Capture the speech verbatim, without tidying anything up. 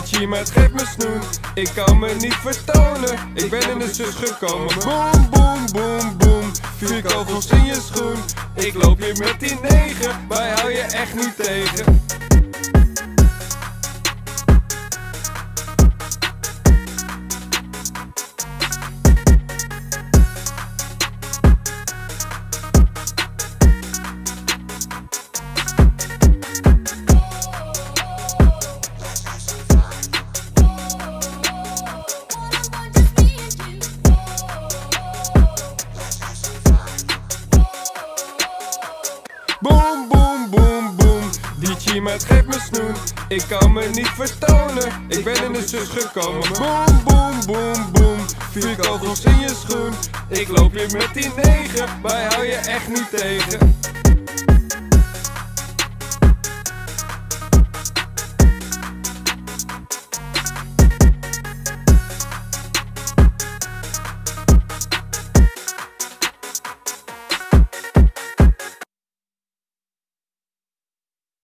Chimet geeft me snoen, ik kan me niet vertonen. Ik ben in de zus gekomen. Boom, boom, boom, boom. Vier kogels in je schoen. Ik loop hier met die negen, wij hou je echt niet tegen. Boom, boom, boom, boom. Die Chimet geeft me snoen, ik kan me niet vertonen. Ik ben in de zus gekomen. Boom, boom, boom, boom. Vier kogels in je schoen. Ik loop hier met die negen, wij hou je echt niet tegen.